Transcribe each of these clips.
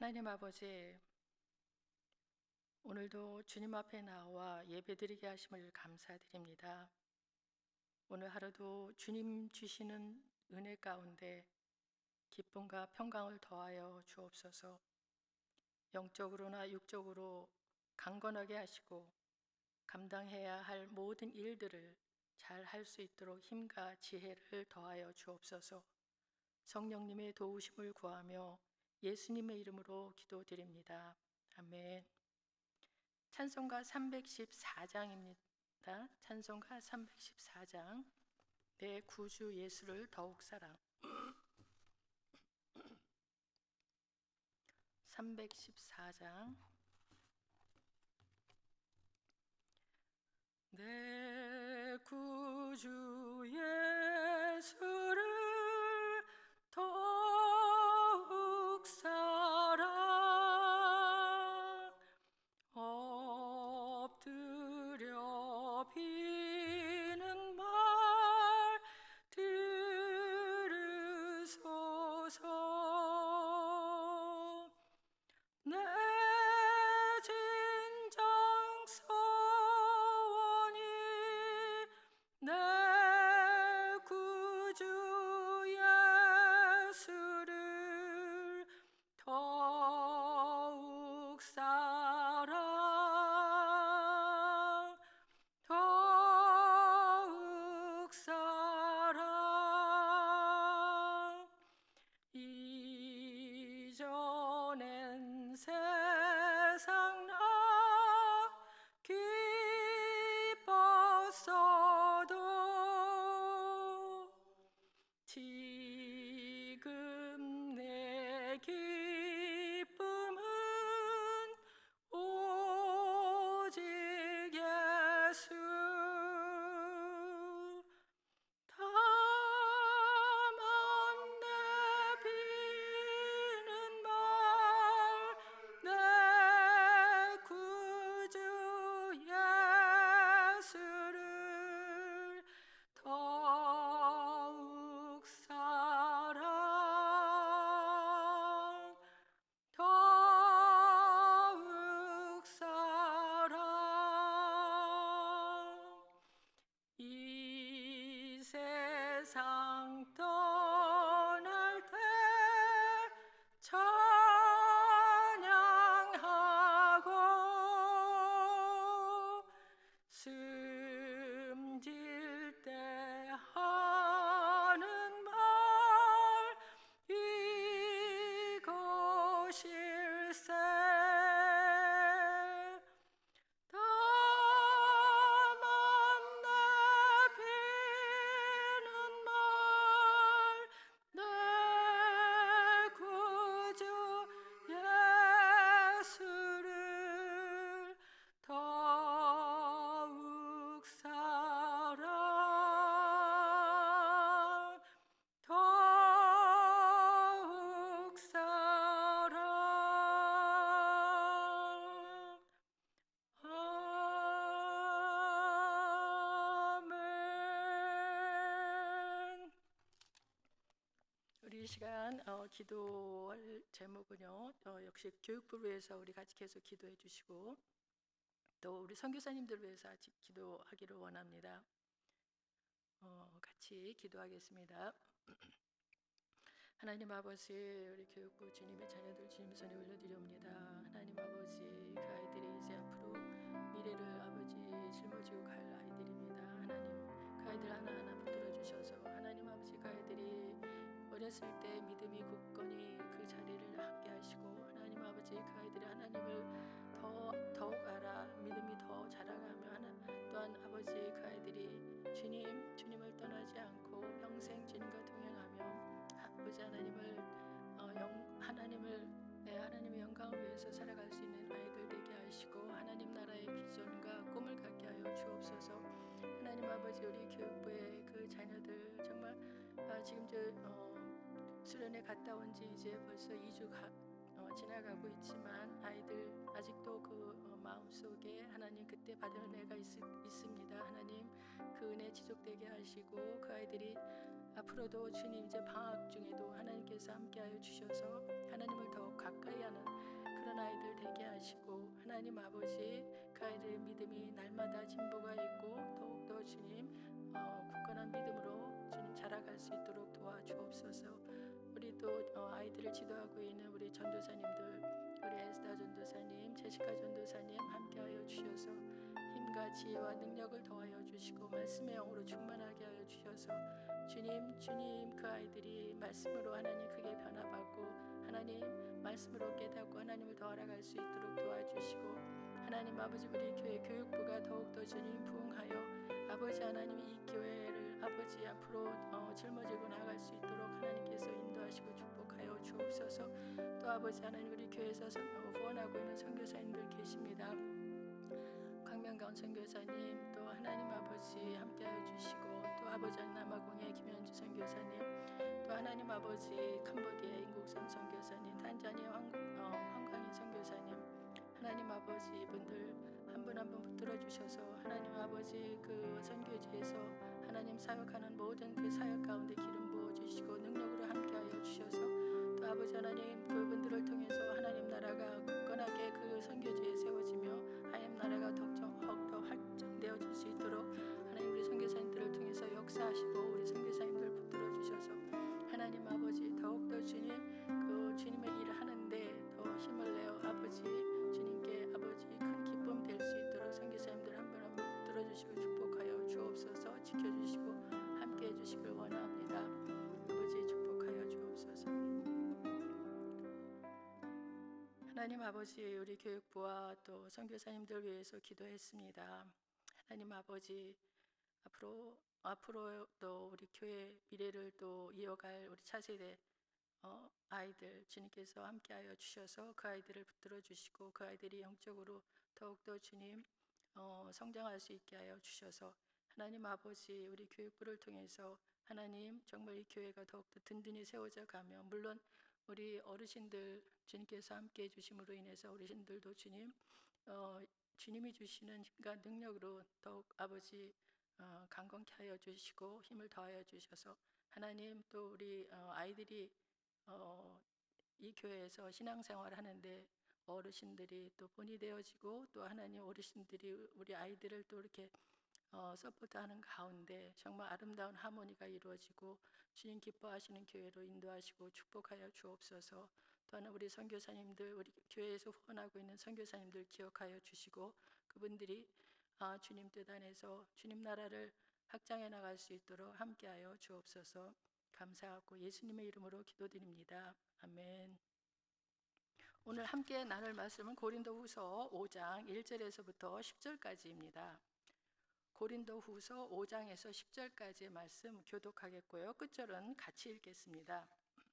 하나님 아버지, 오늘도 주님 앞에 나와 예배드리게 하심을 감사드립니다. 오늘 하루도 주님 주시는 은혜 가운데 기쁨과 평강을 더하여 주옵소서. 영적으로나 육적으로 강건하게 하시고 감당해야 할 모든 일들을 잘 할 수 있도록 힘과 지혜를 더하여 주옵소서. 성령님의 도우심을 구하며 예수님의 이름으로 기도드립니다. 아멘. 찬송가 314장입니다. 찬송가 314장. 내 구주 예수를 더욱 사랑. 314장. 내 구주 예수를 더욱 사랑. 엎드려 비는 말 들으소서. 내 진정 소원이 내 구주 예수를 더욱 사랑, 더욱 사랑. 이전엔 세상 나 기뻤어도 지금 내 기쁨은 오직 예수. 다만 내 비는 말 내 구주 예수를 더욱 사랑, 더욱 사랑. 이 세상 떠날 때 찬양하고 숨질 때 하는 말 이것일세. 다만 내 비는 말 내 구주 예수를 더욱 사랑, 더욱 사랑. 아멘. 우리 이 시간 기도할 제목은요, 역시 교육부를 위해서 우리 같이 계속 기도해 주시고 또 우리 선교사님들을 위해서 기도하기를 원합니다. 같이 기도하겠습니다. 하나님 아버지, 우리 교육부 주님의 자녀들 주님 손에 올려드립니다. 하나님 아버지, 그 아이들이 이제 앞으로 미래를 아버지 짊어지고 갈 아이들입니다. 하나님, 그 아이들 하나하나 붙들어 주셔서 하나님 아버지, 그 아이들이 어렸을 때 믿음이 굳건히 그 자리를 함께 하시고 하나님 아버지, 그 아이들이 하나님을 더욱 알아 믿음이 더 자라가며 또한 아버지, 그 아이들이 주님을 떠나지 않고 평생 주님과 동행하며 아버지 하나님의 영광을 위해서 살아갈 수 있는 아이들 되게 하시고 하나님 나라의 비전과 꿈을 갖게 하여 주옵소서. 하나님 아버지, 우리 교육부의 그 자녀들 정말 지금 수련회 갔다 온 지 이제 벌써 2주 지나가고 있지만 아이들 아직도 그 마음속에 하나님 그때 받은 은혜가 있습니다. 하나님, 그 은혜 지속되게 하시고 그 아이들이 앞으로도 주님 이제 방학 중에도 하나님께서 함께하여 주셔서 하나님을 더욱 가까이 하는 그런 아이들 되게 하시고 하나님 아버지 그 아이들의 믿음이 날마다 진보가 있고 더욱더 주님 굳건한 믿음으로 주님 자라갈 수 있도록 도와주옵소서. 우리 또 아이들을 지도하고 있는 우리 전도사님들 우리 에스다 전도사님 제시카 전도사님 함께하여 주셔서 힘과 지혜와 능력을 더하여 주시고 말씀의 영으로 충만하게 하여 주셔서 주님 그 아이들이 말씀으로 하나님 크게 변화받고 하나님 말씀으로 깨닫고 하나님을 더 알아갈 수 있도록 도와주시고 하나님 아버지 우리 교회 교육부가 더욱더 주님 부응하여 아버지 하나님 이 교회를 아버지 앞으로 짊어지고 나아갈 수 있도록 하나님께서 인도하시고 축복하여 주옵소서. 또 아버지 하나님 우리 교회에서 후원하고 있는 선교사님들 계십니다. 강명가운 선교사님 또 하나님 아버지 함께하여 주시고 또 아버지 남아공의 김현주 선교사님 또 하나님 아버지 캄보디아 인국선 선교사님 탄자니아 황광인 선교사님 하나님 아버지 이분들 한 분 한 분 붙들어 주셔서 하나님 아버지 그 선교지에서 하나님 사역하는 모든 그 사역 가운데 기름 부어 주시고 능력으로 함께하여 주셔서 또 아버지 하나님 그분들을 통해서 하나님 나라가 굳건하게 그 선교지에 세워지며 하나님 나라가 더욱더 확장되어 줄 수 있도록 하나님 우리 선교사님들을 통해서 역사하시고 우리 선교사님들 붙들어 주셔서 하나님 아버지 더욱더 주님 그 주님의 일을 하는데 더 힘을 내어 아버지 주님께 아버지 큰 기쁨 될 수 있도록 선교사님들 한 분 한 분 붙들어 주시고 축복하여 주옵소서. 지켜주시고 함께해 주시길 원합니다. 아버지 축복하여 주옵소서. 하나님 아버지 우리 교육부와 또 선교사님들 위해서 기도했습니다. 하나님 아버지 앞으로도 우리 교회 미래를 또 이어갈 우리 차세대 아이들 주님께서 함께하여 주셔서 그 아이들을 붙들어 주시고 그 아이들이 영적으로 더욱더 주님 성장할 수 있게 하여 주셔서 하나님 아버지 우리 교육부를 통해서 하나님 정말 이 교회가 더욱더 든든히 세워져 가며 물론 우리 어르신들 주님께서 함께해 주심으로 인해서 어르신들도 주님 주님이 주시는 힘과 능력으로 더욱 아버지 강건케 하여 주시고 힘을 더하여 주셔서 하나님 또 우리 아이들이 이 교회에서 신앙생활을 하는데 어르신들이 또 본이 되어지고 또 하나님 어르신들이 우리 아이들을 또 이렇게 서포트하는 가운데 정말 아름다운 하모니가 이루어지고 주님 기뻐하시는 교회로 인도하시고 축복하여 주옵소서. 또한 우리 선교사님들 우리 교회에서 후원하고 있는 선교사님들 기억하여 주시고 그분들이 주님 뜻 안에서 주님 나라를 확장해 나갈 수 있도록 함께하여 주옵소서. 감사하고 예수님의 이름으로 기도드립니다. 아멘. 오늘 함께 나눌 말씀은 고린도후서 5장 1절에서부터 10절까지입니다. 고린도후서 5장에서 10절까지의 말씀 교독하겠고요. 끝절은 같이 읽겠습니다.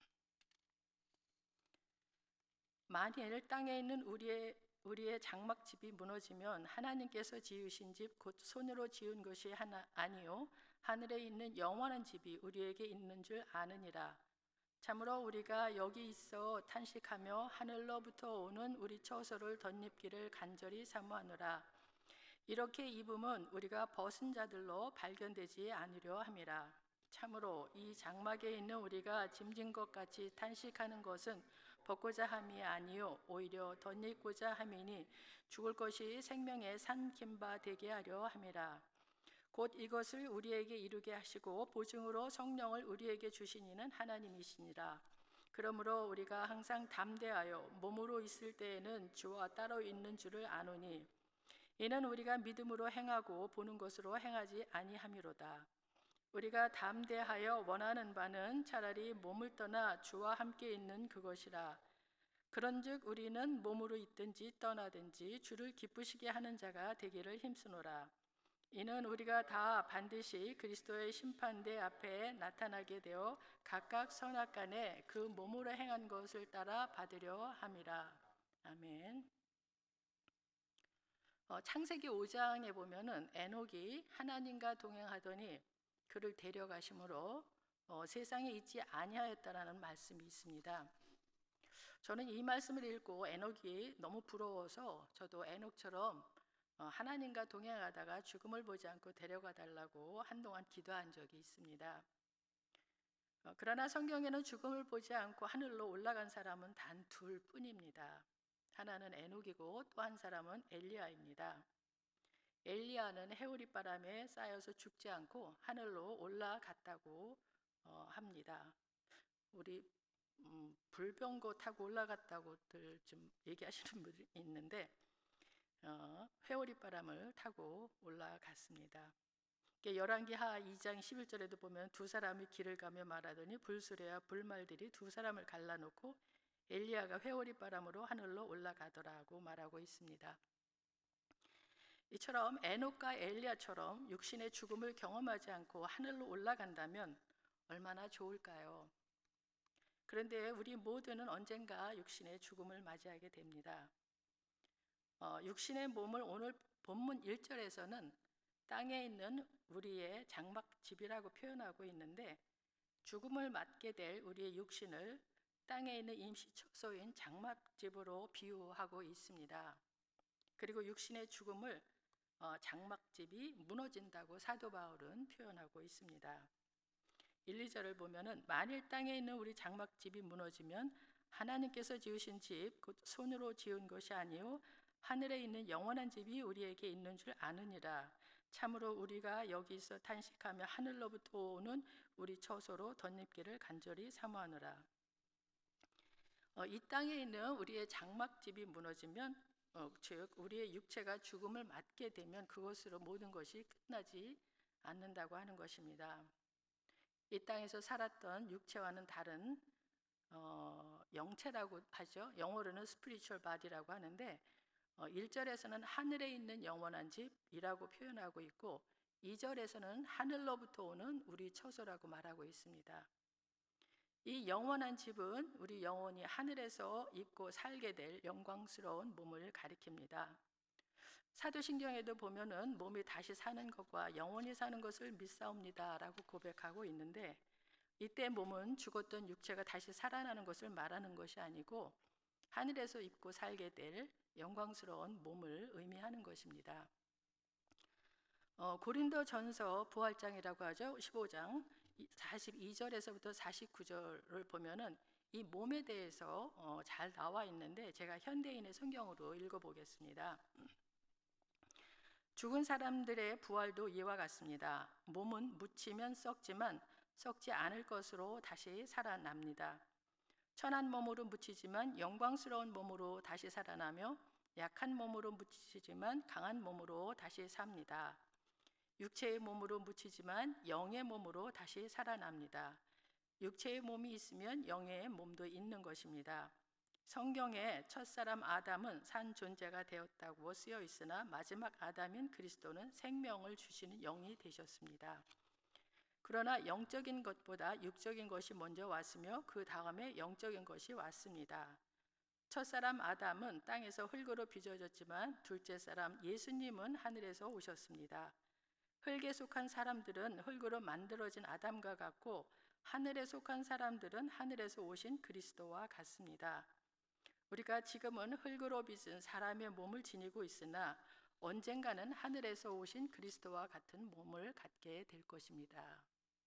만일 땅에 있는 우리의 장막집이 무너지면 하나님께서 지으신 집 곧 손으로 지은 것이 아니요 하늘에 있는 영원한 집이 우리에게 있는 줄 아느니라. 참으로 우리가 여기 있어 탄식하며 하늘로부터 오는 우리 처소를 덧입기를 간절히 사모하노라. 이렇게 입음은 우리가 벗은 자들로 발견되지 않으려 함이라. 참으로 이 장막에 있는 우리가 짐진 것 같이 탄식하는 것은 벗고자 함이 아니요 오히려 덧입고자 함이니 죽을 것이 생명의 삼킨 바 되게 하려 함이라. 곧 이것을 우리에게 이루게 하시고 보증으로 성령을 우리에게 주신 이는 하나님이시니라. 그러므로 우리가 항상 담대하여 몸으로 있을 때에는 주와 따로 있는 줄을 아노니 이는 우리가 믿음으로 행하고 보는 것으로 행하지 아니함이로다. 우리가 담대하여 원하는 바는 차라리 몸을 떠나 주와 함께 있는 그것이라. 그런즉 우리는 몸으로 있든지 떠나든지 주를 기쁘시게 하는 자가 되기를 힘쓰노라. 이는 우리가 다 반드시 그리스도의 심판대 앞에 나타나게 되어 각각 선악간에 그 몸으로 행한 것을 따라 받으려 함이라. 아멘. 창세기 5장에 보면은 에녹이 하나님과 동행하더니 그를 데려가심으로 세상에 있지 아니하였다라는 말씀이 있습니다. 저는 이 말씀을 읽고 에녹이 너무 부러워서 저도 에녹처럼 하나님과 동행하다가 죽음을 보지 않고 데려가 달라고 한동안 기도한 적이 있습니다. 그러나 성경에는 죽음을 보지 않고 하늘로 올라간 사람은 단 둘 뿐입니다. 하나는 에녹이고 또 한 사람은 엘리야입니다. 엘리야는 해오리바람에 쌓여서 죽지 않고 하늘로 올라갔다고 합니다. 우리 불병거 타고 올라갔다고들 좀 얘기하시는 분들이 있는데 회오리바람을 타고 올라갔습니다. 열왕기하 2장 11절에도 보면 두 사람이 길을 가며 말하더니 불수레와 불말들이 두 사람을 갈라놓고 엘리야가 회오리바람으로 하늘로 올라가더라고 말하고 있습니다. 이처럼 에녹과 엘리야처럼 육신의 죽음을 경험하지 않고 하늘로 올라간다면 얼마나 좋을까요? 그런데 우리 모두는 언젠가 육신의 죽음을 맞이하게 됩니다. 육신의 몸을 오늘 본문 1절에서는 땅에 있는 우리의 장막집이라고 표현하고 있는데 죽음을 맞게 될 우리의 육신을 땅에 있는 임시처소인 장막집으로 비유하고 있습니다. 그리고 육신의 죽음을 장막집이 무너진다고 사도 바울은 표현하고 있습니다. 1, 2절을 보면은 만일 땅에 있는 우리 장막집이 무너지면 하나님께서 지으신 집, 곧 손으로 지은 것이 아니요 하늘에 있는 영원한 집이 우리에게 있는 줄 아느니라. 참으로 우리가 여기서 탄식하며 하늘로부터 오는 우리 처소로 덧입기를 간절히 사모하노라. 이 땅에 있는 우리의 장막집이 무너지면 즉 우리의 육체가 죽음을 맞게 되면 그것으로 모든 것이 끝나지 않는다고 하는 것입니다. 이 땅에서 살았던 육체와는 다른 영체라고 하죠. 영어로는 spiritual body라고 하는데 1절에서는 하늘에 있는 영원한 집이라고 표현하고 있고 2절에서는 하늘로부터 오는 우리 처소라고 말하고 있습니다. 이 영원한 집은 우리 영혼이 하늘에서 입고 살게 될 영광스러운 몸을 가리킵니다. 사도신경에도 보면은 몸이 다시 사는 것과 영원히 사는 것을 믿사옵니다라고 고백하고 있는데 이때 몸은 죽었던 육체가 다시 살아나는 것을 말하는 것이 아니고 하늘에서 입고 살게 될 영광스러운 몸을 의미하는 것입니다. 고린도전서 부활장이라고 하죠. 15장 42절에서부터 49절을 보면은 이 몸에 대해서 잘 나와 있는데 제가 현대인의 성경으로 읽어보겠습니다. 죽은 사람들의 부활도 이와 같습니다. 몸은 묻히면 썩지만 썩지 않을 것으로 다시 살아납니다. 천한 몸으로 묻히지만 영광스러운 몸으로 다시 살아나며 약한 몸으로 묻히지만 강한 몸으로 다시 삽니다. 육체의 몸으로 묻히지만 영의 몸으로 다시 살아납니다. 육체의 몸이 있으면 영의 몸도 있는 것입니다. 성경에 첫사람 아담은 산 존재가 되었다고 쓰여 있으나 마지막 아담인 그리스도는 생명을 주시는 영이 되셨습니다. 그러나 영적인 것보다 육적인 것이 먼저 왔으며 그 다음에 영적인 것이 왔습니다. 첫사람 아담은 땅에서 흙으로 빚어졌지만 둘째 사람 예수님은 하늘에서 오셨습니다. 흙에 속한 사람들은 흙으로 만들어진 아담과 같고 하늘에 속한 사람들은 하늘에서 오신 그리스도와 같습니다. 우리가 지금은 흙으로 빚은 사람의 몸을 지니고 있으나 언젠가는 하늘에서 오신 그리스도와 같은 몸을 갖게 될 것입니다.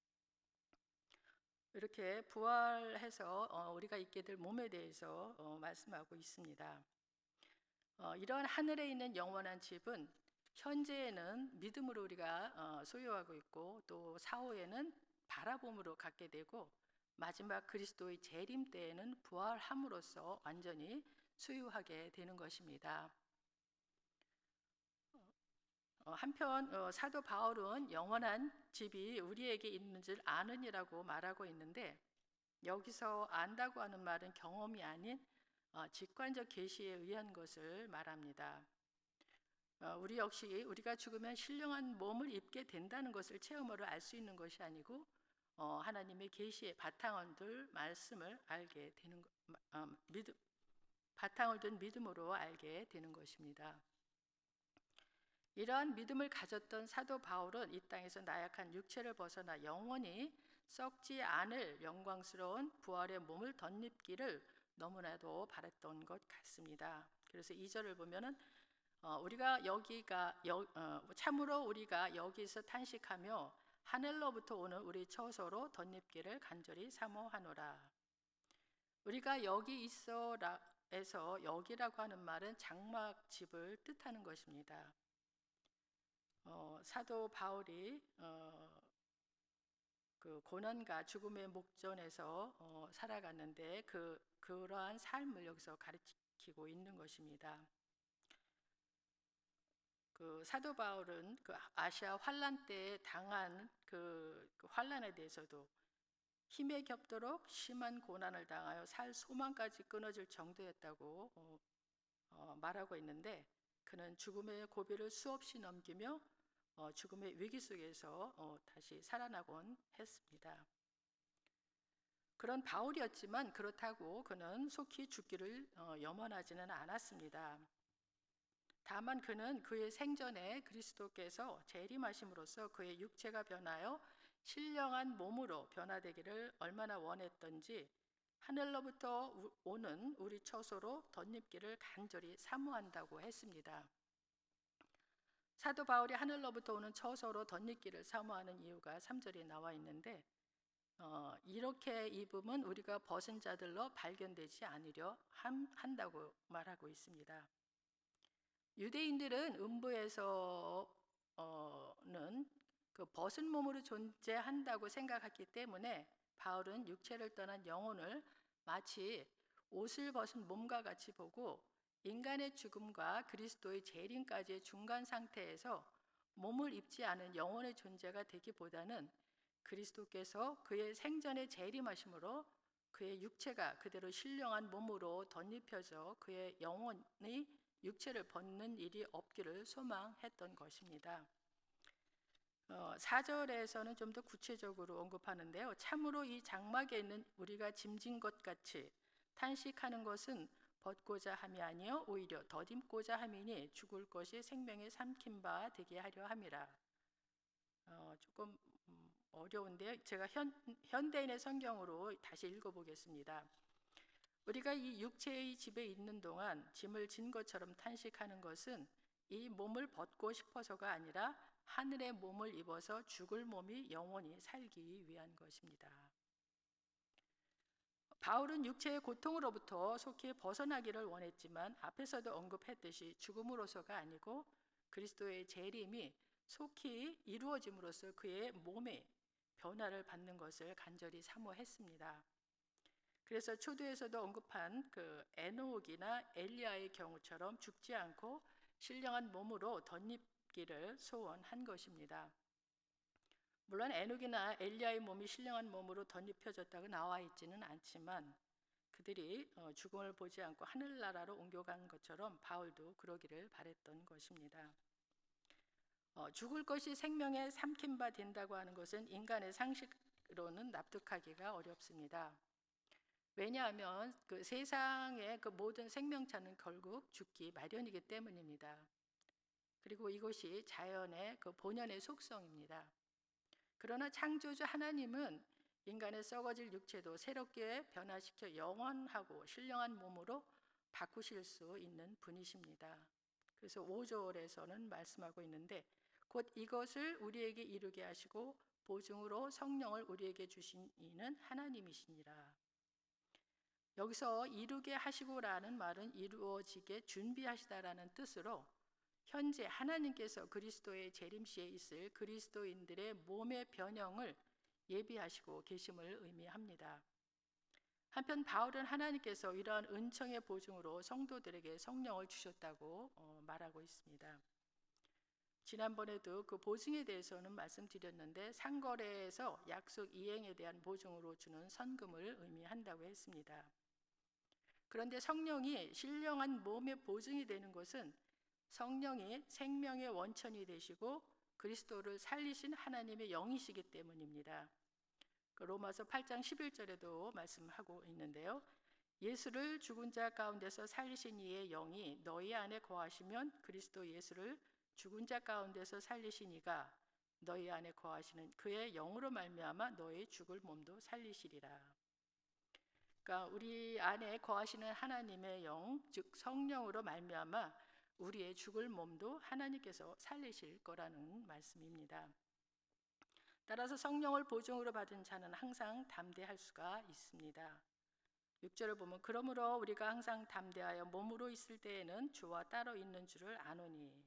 이렇게 부활해서 우리가 있게 될 몸에 대해서 말씀하고 있습니다. 이런 하늘에 있는 영원한 집은 현재에는 믿음으로 우리가 소유하고 있고 또 사후에는 바라봄으로 갖게 되고 마지막 그리스도의 재림 때에는 부활함으로써 완전히 소유하게 되는 것입니다. 한편 사도 바울은 영원한 집이 우리에게 있는 줄 아느니라고 말하고 있는데 여기서 안다고 하는 말은 경험이 아닌 직관적 계시에 의한 것을 말합니다. 우리 역시 우리가 죽으면 신령한 몸을 입게 된다는 것을 체험으로 알 수 있는 것이 아니고 하나님의 계시의 바탕을 둘 말씀을 알게 되는 바탕을 둔 믿음으로 알게 되는 것입니다. 이러한 믿음을 가졌던 사도 바울은 이 땅에서 나약한 육체를 벗어나 영원히 썩지 않을 영광스러운 부활의 몸을 덧입기를 너무나도 바랐던 것 같습니다. 그래서 2절을 보면은 참으로 우리가 여기서 탄식하며 하늘로부터 오는 우리 처소로 덧입기를 간절히 사모하노라. 우리가 여기 있어라에서 여기라고 하는 말은 장막집을 뜻하는 것입니다. 사도 바울이 그 고난과 죽음의 목전에서 살아갔는데 그러한 삶을 여기서 가르치고 있는 것입니다. 그 사도 바울은 그 아시아 환란 때 당한 그 환란에 대해서도 힘에 겹도록 심한 고난을 당하여 살 소망까지 끊어질 정도였다고 말하고 있는데, 그는 죽음의 고비를 수없이 넘기며 죽음의 위기 속에서 다시 살아나곤 했습니다. 그런 바울이었지만 그렇다고 그는 속히 죽기를 염원하지는 않았습니다. 다만 그는 그의 생전에 그리스도께서 재림하심으로써 그의 육체가 변하여 신령한 몸으로 변화되기를 얼마나 원했던지 하늘로부터 오는 우리 처소로 덧입기를 간절히 사모한다고 했습니다. 사도 바울이 하늘로부터 오는 처소로 덧입기를 사모하는 이유가 3절에 나와 있는데, 이렇게 입음은 우리가 벗은 자들로 발견되지 않으려 한다고 말하고 있습니다. 유대인들은 음부에서는 그 벗은 몸으로 존재한다고 생각했기 때문에 바울은 육체를 떠난 영혼을 마치 옷을 벗은 몸과 같이 보고 인간의 죽음과 그리스도의 재림까지의 중간 상태에서 몸을 입지 않은 영혼의 존재가 되기보다는 그리스도께서 그의 생전에 재림하심으로 그의 육체가 그대로 신령한 몸으로 덧입혀져 그의 영혼이 육체를 벗는 일이 없기를 소망했던 것입니다. 4절에서는 좀 더 구체적으로 언급하는데요. 참으로 이 장막에 있는 우리가 짐진 것 같이 탄식하는 것은 벗고자 함이 아니요 오히려 덧입고자 함이니 죽을 것이 생명에 삼킨 바 되게 하려 함이라. 조금 어려운데요. 제가 현대인의 성경으로 다시 읽어보겠습니다. 우리가 이 육체의 집에 있는 동안 짐을 진 것처럼 탄식하는 것은 이 몸을 벗고 싶어서가 아니라 하늘의 몸을 입어서 죽을 몸이 영원히 살기 위한 것입니다. 바울은 육체의 고통으로부터 속히 벗어나기를 원했지만 앞에서도 언급했듯이 죽음으로서가 아니고 그리스도의 재림이 속히 이루어짐으로써 그의 몸에 변화를 받는 것을 간절히 사모했습니다. 그래서 초두에서도 언급한 그 에녹이나 엘리야의 경우처럼 죽지 않고 신령한 몸으로 덧입기를 소원한 것입니다. 물론 에녹이나 엘리야의 몸이 신령한 몸으로 덧입혀졌다고 나와 있지는 않지만 그들이 죽음을 보지 않고 하늘나라로 옮겨간 것처럼 바울도 그러기를 바랬던 것입니다. 죽을 것이 생명에 삼킨 바 된다고 하는 것은 인간의 상식으로는 납득하기가 어렵습니다. 왜냐하면 그 세상의 그 모든 생명체는 결국 죽기 마련이기 때문입니다. 그리고 이것이 자연의 그 본연의 속성입니다. 그러나 창조주 하나님은 인간의 썩어질 육체도 새롭게 변화시켜 영원하고 신령한 몸으로 바꾸실 수 있는 분이십니다. 그래서 5절에서는 말씀하고 있는데 곧 이것을 우리에게 이루게 하시고 보증으로 성령을 우리에게 주신 이는 하나님이시니라. 여기서 이루게 하시고라는 말은 이루어지게 준비하시다라는 뜻으로 현재 하나님께서 그리스도의 재림시에 있을 그리스도인들의 몸의 변형을 예비하시고 계심을 의미합니다. 한편 바울은 하나님께서 이러한 은총의 보증으로 성도들에게 성령을 주셨다고 말하고 있습니다. 지난번에도 그 보증에 대해서는 말씀드렸는데 상거래에서 약속 이행에 대한 보증으로 주는 선금을 의미한다고 했습니다. 그런데 성령이 신령한 몸의 보증이 되는 것은 성령이 생명의 원천이 되시고 그리스도를 살리신 하나님의 영이시기 때문입니다. 그 로마서 8장 11절에도 말씀하고 있는데요. 예수를 죽은 자 가운데서 살리신 이의 영이 너희 안에 거하시면 그리스도 예수를 죽은 자 가운데서 살리신 이가 너희 안에 거하시는 그의 영으로 말미암아 너희 죽을 몸도 살리시리라. 그러니까 우리 안에 거하시는 하나님의 영, 즉 성령으로 말미암아 우리의 죽을 몸도 하나님께서 살리실 거라는 말씀입니다. 따라서 성령을 보증으로 받은 자는 항상 담대할 수가 있습니다. 6절을 보면 그러므로 우리가 항상 담대하여 몸으로 있을 때에는 주와 따로 있는 줄을 아노니.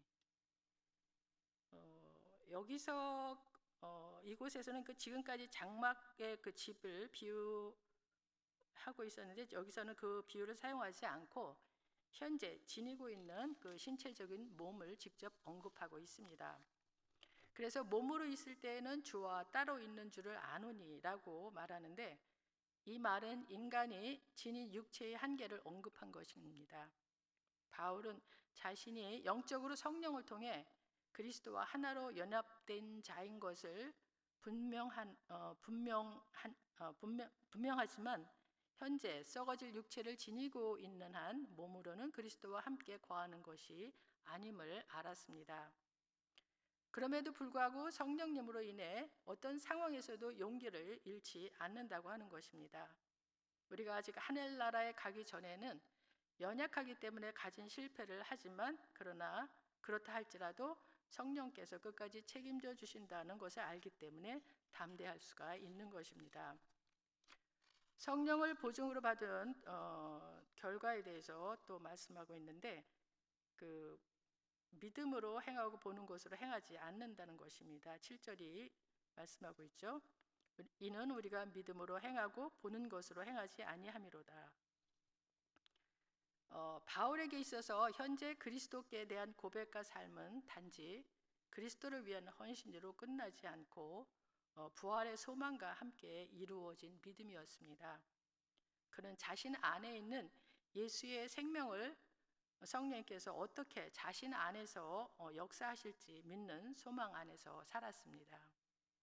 여기서 이곳에서는 그 지금까지 장막의 그 집을 비유하고 있었는데 여기서는 그 비유를 사용하지 않고 현재 지니고 있는 그 신체적인 몸을 직접 언급하고 있습니다. 그래서 몸으로 있을 때에는 주와 따로 있는 줄을 아노니라고 말하는데 이 말은 인간이 지닌 육체의 한계를 언급한 것입니다. 바울은 자신이 영적으로 성령을 통해 그리스도와 하나로 연합된 자인 것을 분명하지만 현재 썩어질 육체를 지니고 있는 한 몸으로는 그리스도와 함께 거하는 것이 아님을 알았습니다. 그럼에도 불구하고 성령님으로 인해 어떤 상황에서도 용기를 잃지 않는다고 하는 것입니다. 우리가 아직 하늘나라에 가기 전에는 연약하기 때문에 가진 실패를 하지만 그러나 그렇다 할지라도 성령께서 끝까지 책임져 주신다는 것을 알기 때문에 담대할 수가 있는 것입니다. 성령을 보증으로 받은 결과에 대해서 또 말씀하고 있는데 그 믿음으로 행하고 보는 것으로 행하지 않는다는 것입니다. 7절이 말씀하고 있죠. 이는 우리가 믿음으로 행하고 보는 것으로 행하지 아니함이로다. 바울에게 있어서 현재 그리스도께 대한 고백과 삶은 단지 그리스도를 위한 헌신으로 끝나지 않고 부활의 소망과 함께 이루어진 믿음이었습니다. 그는 자신 안에 있는 예수의 생명을 성령께서 어떻게 자신 안에서 역사하실지 믿는 소망 안에서 살았습니다.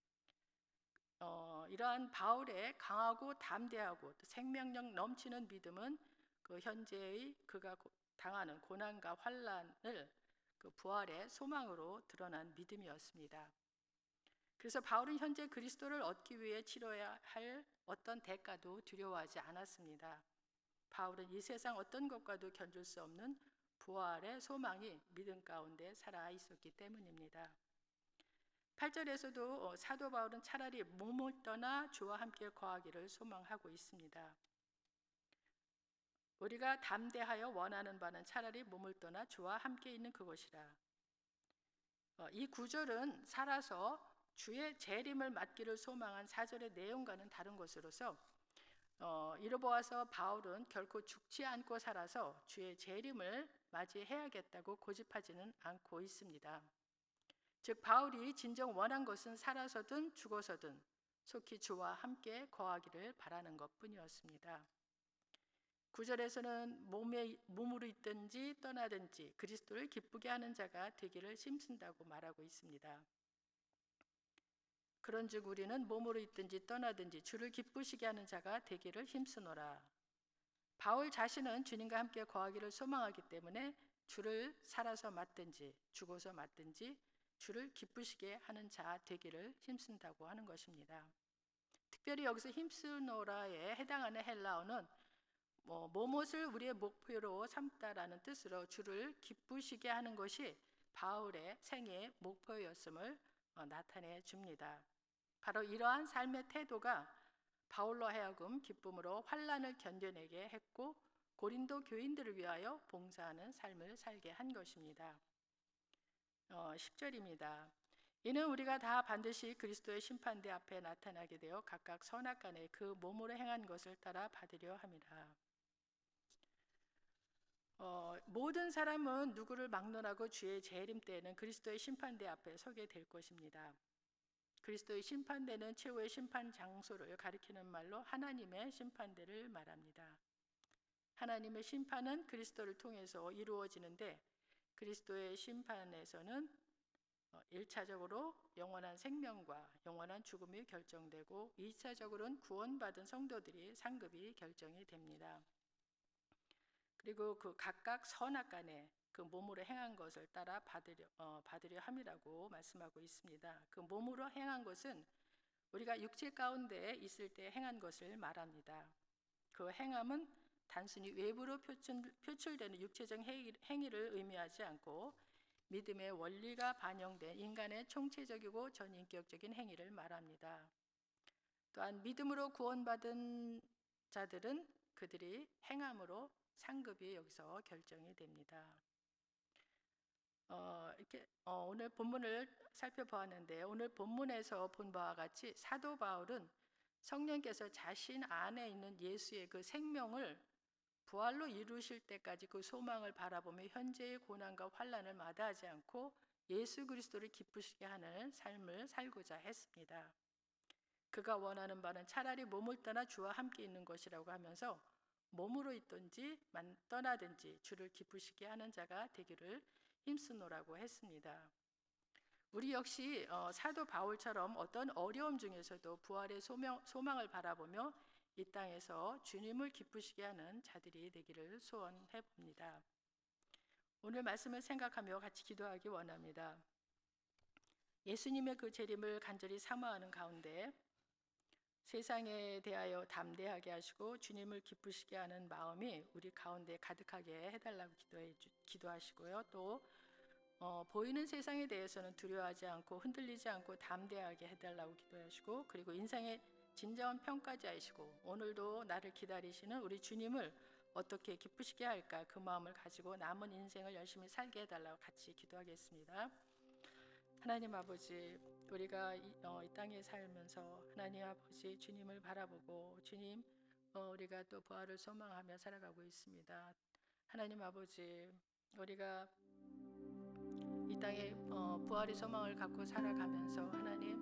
이러한 바울의 강하고 담대하고 또 생명력 넘치는 믿음은 그 현재의 그가 당하는 고난과 환난을 그 부활의 소망으로 드러난 믿음이었습니다. 그래서 바울은 현재 그리스도를 얻기 위해 치러야 할 어떤 대가도 두려워하지 않았습니다. 바울은 이 세상 어떤 것과도 견줄 수 없는 부활의 소망이 믿음 가운데 살아 있었기 때문입니다. 8절에서도 사도 바울은 차라리 몸을 떠나 주와 함께 거하기를 소망하고 있습니다. 우리가 담대하여 원하는 바는 차라리 몸을 떠나 주와 함께 있는 그것이라. 이 구절은 살아서 주의 재림을 맞기를 소망한 4절의 내용과는 다른 것으로서 이로 보아서 바울은 결코 죽지 않고 살아서 주의 재림을 맞이해야겠다고 고집하지는 않고 있습니다. 즉 바울이 진정 원한 것은 살아서든 죽어서든 속히 주와 함께 거하기를 바라는 것뿐이었습니다. 9절에서는 몸으로 있든지 떠나든지 그리스도를 기쁘게 하는 자가 되기를 힘쓴다고 말하고 있습니다. 그런즉 우리는 몸으로 있든지 떠나든지 주를 기쁘시게 하는 자가 되기를 힘쓰노라. 바울 자신은 주님과 함께 거하기를 소망하기 때문에 주를 살아서 맞든지 죽어서 맞든지 주를 기쁘시게 하는 자 되기를 힘쓴다고 하는 것입니다. 특별히 여기서 힘쓰노라에 해당하는 헬라어는 무엇을 우리의 목표로 삼다라는 뜻으로 주를 기쁘시게 하는 것이 바울의 생애의 목표였음을 나타내 줍니다. 바로 이러한 삶의 태도가 바울로 하여금 기쁨으로 환난을 견뎌내게 했고 고린도 교인들을 위하여 봉사하는 삶을 살게 한 것입니다. 10절입니다. 이는 우리가 다 반드시 그리스도의 심판대 앞에 나타나게 되어 각각 선악간에 그 몸으로 행한 것을 따라 받으려 함이라. 모든 사람은 누구를 막론하고 주의 재림 때에는 그리스도의 심판대 앞에 서게 될 것입니다. 그리스도의 심판대는 최후의 심판 장소를 가리키는 말로 하나님의 심판대를 말합니다. 하나님의 심판은 그리스도를 통해서 이루어지는데 그리스도의 심판에서는 1차적으로 영원한 생명과 영원한 죽음이 결정되고 2차적으로는 구원받은 성도들이 상급이 결정이 됩니다. 그리고 그 각각 선악간에 그 몸으로 행한 것을 따라 받으려 함이라고 말씀하고 있습니다. 그 몸으로 행한 것은 우리가 육체 가운데 있을 때 행한 것을 말합니다. 그 행함은 단순히 외부로 표출되는 육체적 행위를 의미하지 않고 믿음의 원리가 반영된 인간의 총체적이고 전인격적인 행위를 말합니다. 또한 믿음으로 구원받은 자들은 그들이 행함으로 상급이 여기서 결정이 됩니다. 오늘 본문을 살펴보았는데 오늘 본문에서 본 바와 같이 사도 바울은 성령께서 자신 안에 있는 예수의 그 생명을 부활로 이루실 때까지 그 소망을 바라보며 현재의 고난과 환난을 마다하지 않고 예수 그리스도를 기쁘시게 하는 삶을 살고자 했습니다. 그가 원하는 바는 차라리 몸을 떠나 주와 함께 있는 것이라고 하면서 몸으로 있든지 떠나든지 주를 기쁘시게 하는 자가 되기를 힘쓰노라고 했습니다. 우리 역시 사도 바울처럼 어떤 어려움 중에서도 부활의 소망을 바라보며 이 땅에서 주님을 기쁘시게 하는 자들이 되기를 소원해 봅니다. 오늘 말씀을 생각하며 같이 기도하기 원합니다. 예수님의 그 재림을 간절히 사모하는 가운데 세상에 대하여 담대하게 하시고 주님을 기쁘시게 하는 마음이 우리 가운데 가득하게 해달라고 기도하시고요. 또 보이는 세상에 대해서는 두려워하지 않고 흔들리지 않고 담대하게 해달라고 기도하시고, 그리고 인생의 진정한 평가자이시고 오늘도 나를 기다리시는 우리 주님을 어떻게 기쁘시게 할까, 그 마음을 가지고 남은 인생을 열심히 살게 해달라고 같이 기도하겠습니다. 하나님 아버지, 우리가 이 땅에 살면서 하나님 아버지 주님을 바라보고 주님 우리가 또 부활을 소망하며 살아가고 있습니다. 하나님 아버지, 우리가 이 땅에 부활의 소망을 갖고 살아가면서 하나님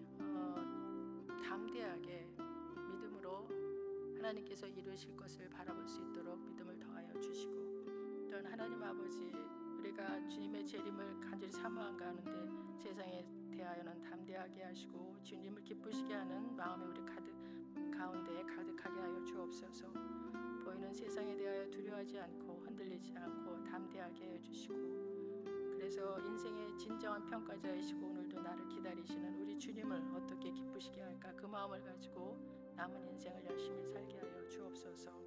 담대하게 믿음으로 하나님께서 이루실 것을 바라볼 수 있도록 믿음을 더하여 주시고, 또한 하나님 아버지, 우리가 주님의 재림을 간절히 사모한 가운데 세상에 대하여는 담대하게 하시고 주님을 기쁘시게 하는 마음이 우리 가운데 가득하게 하여 주옵소서. 보이는 세상에 대하여 두려워하지 않고 흔들리지 않고 담대하게 해주시고, 그래서 인생의 진정한 평가자이시고 오늘도 나를 기다리시는 우리 주님을 어떻게 기쁘시게 할까, 그 마음을 가지고 남은 인생을 열심히 살게 하여 주옵소서.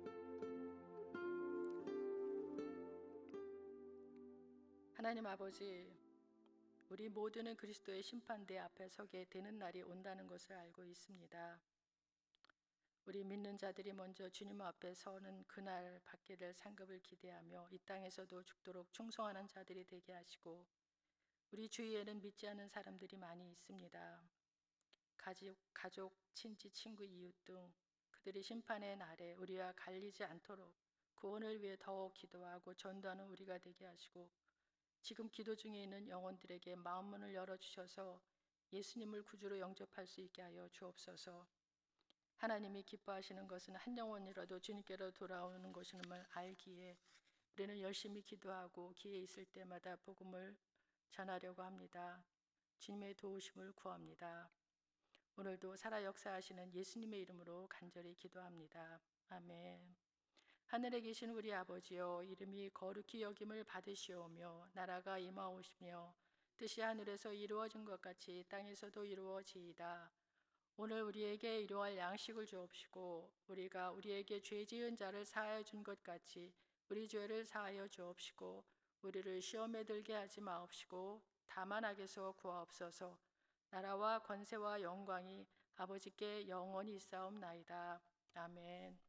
하나님 아버지, 우리 모두는 그리스도의 심판대 앞에 서게 되는 날이 온다는 것을 알고 있습니다. 우리 믿는 자들이 먼저 주님 앞에 서는 그날 받게 될 상급을 기대하며 이 땅에서도 죽도록 충성하는 자들이 되게 하시고, 우리 주위에는 믿지 않는 사람들이 많이 있습니다. 가족, 친지, 친구, 이웃 등 그들이 심판의 날에 우리와 갈리지 않도록 구원을 위해 더욱 기도하고 전도하는 우리가 되게 하시고, 지금 기도 중에 있는 영혼들에게 마음문을 열어주셔서 예수님을 구주로 영접할 수 있게 하여 주옵소서. 하나님이 기뻐하시는 것은 한 영혼이라도 주님께로 돌아오는 것임을 알기에 우리는 열심히 기도하고 기회 있을 때마다 복음을 전하려고 합니다. 주님의 도우심을 구합니다. 오늘도 살아 역사하시는 예수님의 이름으로 간절히 기도합니다. 아멘. 하늘에 계신 우리 아버지여, 이름이 거룩히 여김을 받으시오며 나라가 임하오시며 뜻이 하늘에서 이루어진 것 같이 땅에서도 이루어지이다. 오늘 우리에게 일용할 양식을 주옵시고 우리가 우리에게 죄 지은 자를 사하여 준 것 같이 우리 죄를 사하여 주옵시고 우리를 시험에 들게 하지 마옵시고 다만 악에서 구하옵소서. 나라와 권세와 영광이 아버지께 영원히 있사옵나이다. 아멘.